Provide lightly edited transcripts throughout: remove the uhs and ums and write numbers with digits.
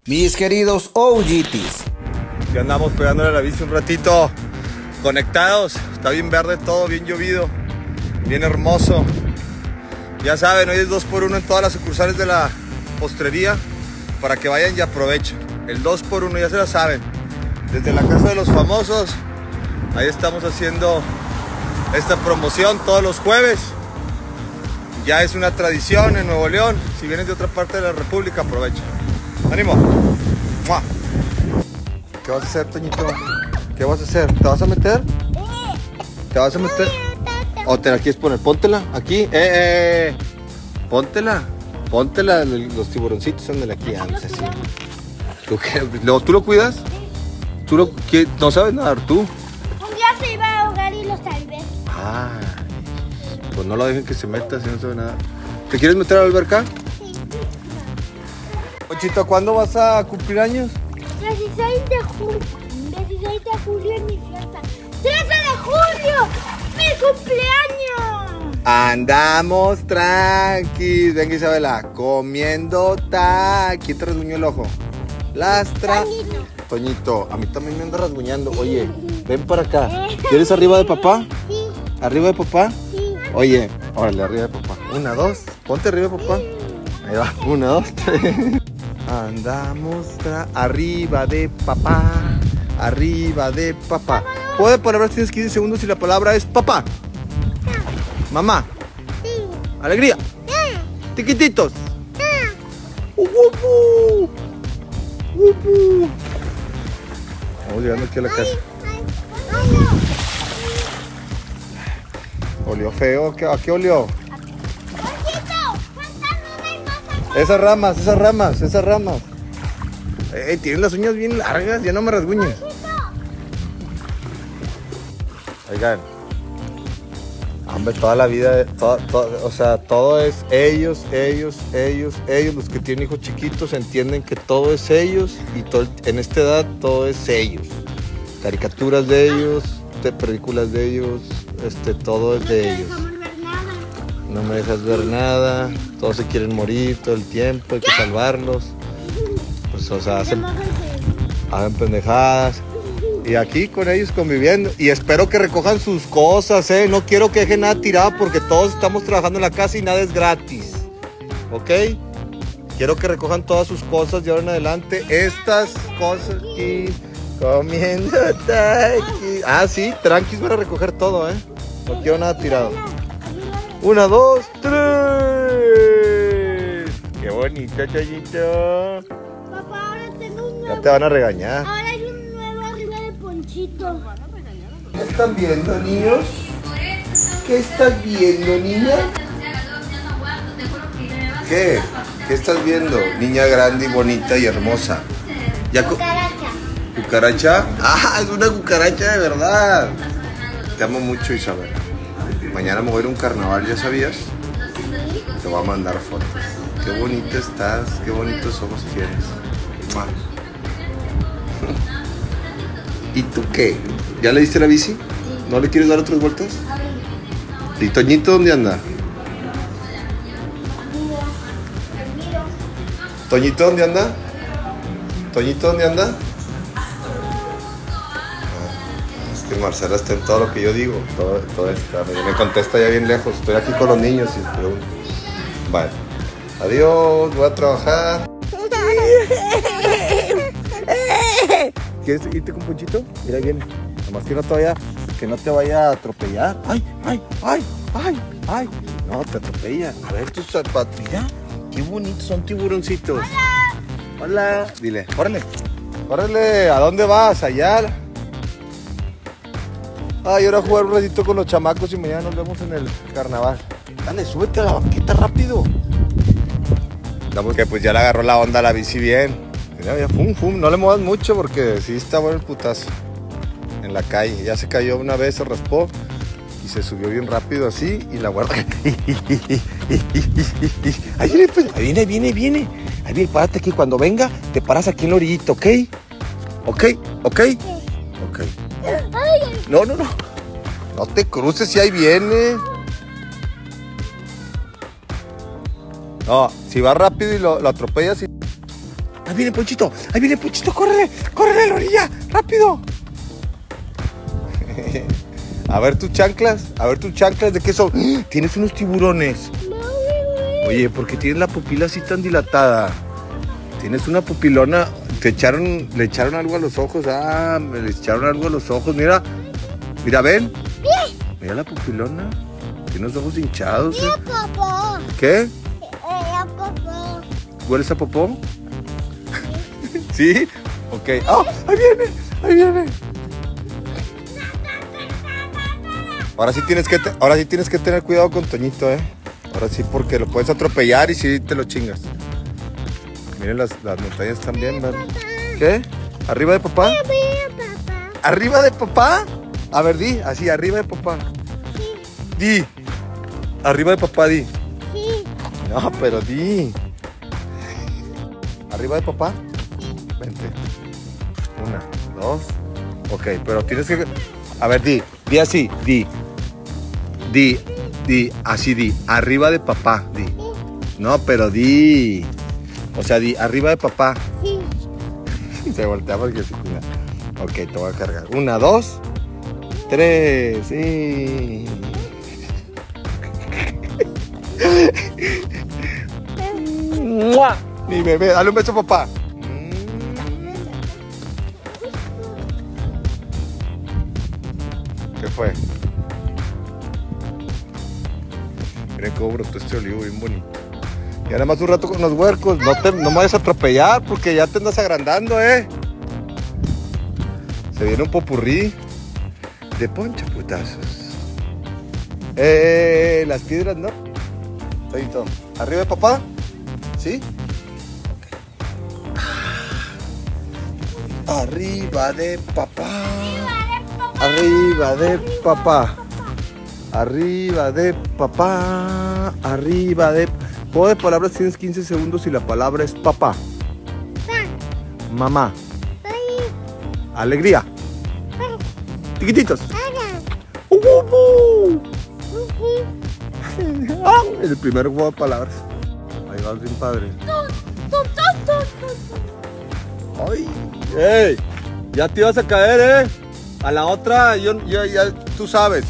Mis queridos OGTs, ya andamos pegándole a la bici un ratito, conectados. Está bien verde todo, bien llovido, bien hermoso. Ya saben, hoy es 2x1 en todas las sucursales de la postrería, para que vayan y aprovechen. El 2x1, ya se la saben. Desde la Casa de los Famosos, ahí estamos haciendo esta promoción todos los jueves. Ya es una tradición en Nuevo León. Si vienes de otra parte de la República, aprovecha. ¡Ánimo! ¡Mua! ¿Qué vas a hacer, Toñito? ¿Qué vas a hacer? ¿Te vas a meter? ¿Te vas a meter? ¿O te la quieres poner? Póntela, aquí. Póntela. Póntela, los tiburoncitos son de aquí antes, así. ¿Tú lo cuidas? ¿No sabes nadar tú? Un día se iba a ahogar y lo salvé. Ah, pues no lo dejen que se meta si no sabe nada. ¿Te quieres meter a la alberca? Sí. Ochito, ¿cuándo vas a cumplir años? 16 de julio. 16 de julio es mi fiesta. 13 de julio, mi cumpleaños. Andamos tranquis. Venga, Isabela, comiendo ¿Quién te rasguñó el ojo? Toñito, a mí también me anda rasguñando. Oye, ven para acá. ¿Quieres arriba de papá? Sí. ¿Arriba de papá? Sí. Oye, órale, arriba de papá. 1, 2, ponte arriba de papá. Ahí va, 1, 2, 3. Andamos arriba de papá. Arriba de papá. ¿Puede palabras? Tienes 15 segundos y la palabra es papá. Mamá. Sí. Alegría. Sí. Tiquititos. Sí. Vamos llegando aquí a la casa. Olió feo. ¿A qué olió? Esas ramas. Tienes las uñas bien largas, ya no me rasguñes. Oigan. Hombre, toda la vida, todo es ellos, los que tienen hijos chiquitos entienden que todo es ellos y en esta edad todo es ellos. Caricaturas de ellos, películas de ellos, todo es de ellos. No me dejas ver nada, todos se quieren morir todo el tiempo, hay que salvarlos. Pues, hacen pendejadas. Y aquí con ellos conviviendo. Y espero que recojan sus cosas, No quiero que dejen nada tirado porque todos estamos trabajando en la casa y nada es gratis. ¿Ok? Quiero que recojan todas sus cosas de ahora en adelante. Estas cosas aquí. Comiendo aquí. Ah, sí, tranquis van a recoger todo, No quiero nada tirado. 1, 2, 3. Qué bonito, Chayito. Papá, ahora tengo un nuevo. Ya te van a regañar. Ahora hay un nuevo arriba de Ponchito. ¿Qué están viendo, niños? ¿Qué estás viendo, niña? ¿Qué? ¿Qué estás viendo? Niña grande y bonita y hermosa. ¿Ya Cucaracha. ¿Cucaracha? Ah, es una cucaracha de verdad. Te amo mucho, Isabel. Mañana me voy a ir a un carnaval, ¿ya sabías? Te voy a mandar fotos. Qué bonita estás, qué bonitos ojos tienes. ¡Mua! ¿Y tú qué? ¿Ya le diste la bici? ¿No le quieres dar otras vueltas? ¿Y Toñito dónde anda? ¿Toñito dónde anda? ¿Toñito dónde anda? Es que Marcela está en todo lo que yo digo. Todo está. Me contesta ya bien lejos. Estoy aquí con los niños y pregunto. Vale. Adiós, voy a trabajar. ¿Quieres irte con Ponchito? Mira, ahí viene. Nomás que no te vaya a atropellar. ¡Ay! No, te atropella. A ver tus zapatos. Mira, qué bonitos son tiburoncitos. Hola. Dile, órale. ¿A dónde vas? Allá. Ay, ahora a jugar un ratito con los chamacos y mañana nos vemos en el carnaval. Dale, súbete a la banqueta rápido. Porque pues ya le agarró la onda a la bici bien. Ya, fum. No le muevas mucho porque sí está bueno el putazo. En la calle. Ya se cayó una vez, se raspó. Y se subió bien rápido así. Y la guarda. Ahí viene. Ahí viene, párate aquí. Cuando venga, te paras aquí en la orillita, ¿ok? ¿Ok? No. No te cruces si ahí viene. No, si va rápido y lo atropellas y... Ahí viene Ponchito, córrele, córrele a la orilla, rápido. A ver tus chanclas, ¿de qué son? Tienes unos tiburones. Oye, ¿por qué tienes la pupila así tan dilatada? Tienes una pupilona, le echaron algo a los ojos. Ah, me le echaron algo a los ojos, mira. Mira, ven. Mira la pupilona. Tiene los ojos hinchados. Mira, papá. ¿Qué? Papá. ¿Hueles a popó? ¿Sí? Ok. ¡Ah! Ahí viene. Ahora sí tienes que tener cuidado con Toñito, Ahora sí, porque lo puedes atropellar y sí te lo chingas. Miren, las montañas también, ¿verdad? ¿Qué? ¿Arriba de papá? Mira, papá. ¿Arriba de papá? A ver, di, así, arriba de papá. Sí. Di. Arriba de papá, di. Sí. No, pero di. ¿Arriba de papá? Vente. 1, 2. Ok, pero tienes que... A ver, di así, di, así di, arriba de papá, di. No, pero di. O sea, di, arriba de papá. Sí. Se voltea porque se cuida. Ok, te voy a cargar. 1, 2, 3, sí. ¡Mua! Mi bebé, dale un beso a papá. ¿Qué fue? Miren cómo brotó este olivo bien bonito. Y ahora más un rato con los huercos. No me vayas a atropellar porque ya te andas agrandando, Se viene un popurrí de poncha putazos. Las piedras, ¿no? Todito. ¿Arriba de papá? ¿Sí? Arriba de papá. Arriba de papá. Arriba de papá. Arriba de... Juego de palabras, tienes 15 segundos y la palabra es papá. Mamá. Alegría. Chiquititos. Es el primer juego de palabras. Ahí va bien padre. Ay, ¡ey! Ya te ibas a caer, A la otra, ya tú sabes.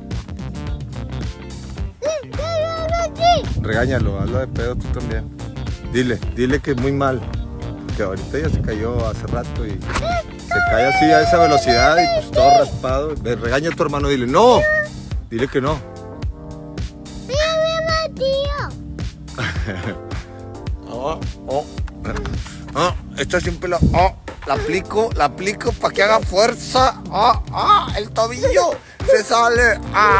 Regáñalo, hazlo de pedo tú también. Dile que es muy mal. Que ahorita ya se cayó hace rato y se cae así a esa velocidad y pues todo raspado. Regaña a tu hermano, dile, no. Dile que no. Esta siempre la aplico para que haga fuerza. El tobillo se sale.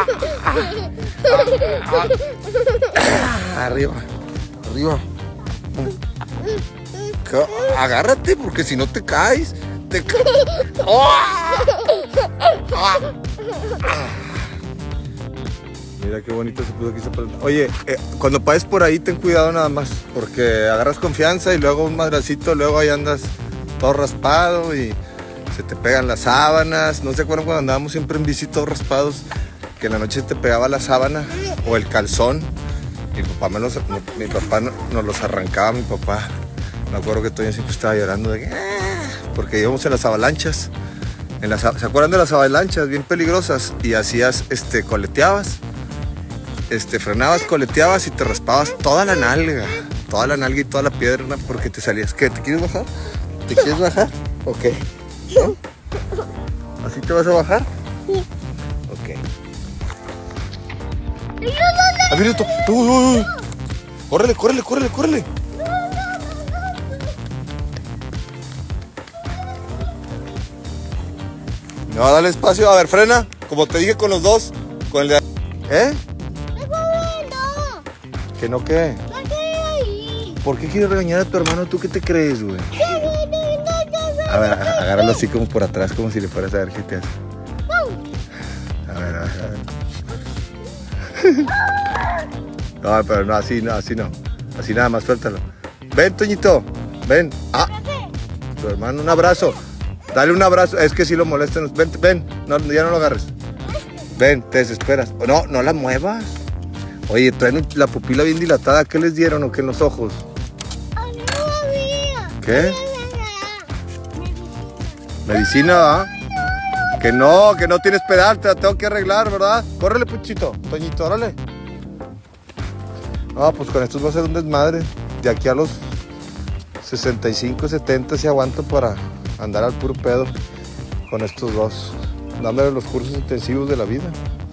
Arriba. Agárrate porque si no te caes. Mira qué bonito se puso aquí esa pelota. Oye, cuando pases por ahí ten cuidado nada más, porque agarras confianza y luego un madracito, luego ahí andas todo raspado y se te pegan las sábanas. ¿No se acuerdan cuando andábamos siempre en bici todos raspados? Que en la noche te pegaba la sábana o el calzón. Mi papá nos los arrancaba, mi papá. Me acuerdo que Toño siempre estaba llorando porque íbamos en las avalanchas. ¿Se acuerdan de las avalanchas? Bien peligrosas. Y hacías, coleteabas. Frenabas, coleteabas y te raspabas toda la nalga y toda la pierna porque te salías. ¿Qué? ¿Te quieres bajar? ¿Te quieres bajar? Ok. ¿No? ¿Así te vas a bajar? Sí. Ok. ¡Ah, mira esto! ¡Uy! ¡Córrele! No, dale espacio. A ver, frena. Como te dije con los dos. Con el de... ¿Que no qué? ¿Por qué quieres regañar a tu hermano? ¿Tú qué te crees, güey? A ver, agárralo así como por atrás, como si le fueras a ver qué te hace. A ver. No, pero no, así no. Así nada más, suéltalo. Ven, Toñito, ven. Tu hermano, un abrazo. Dale un abrazo, es que si lo molestan. Ven, no, ya no lo agarres. Ven, te desesperas. No la muevas. Oye, traen la pupila bien dilatada. ¿Qué les dieron o qué en los ojos? ¿Qué? Medicina, ¿verdad? Que no tienes pedal, te la tengo que arreglar, ¿verdad? Córrele, Puchito, Toñito, órale. No, pues con estos va a ser un desmadre. De aquí a los 65, 70 si aguanto para andar al puro pedo con estos dos, dándole los cursos intensivos de la vida.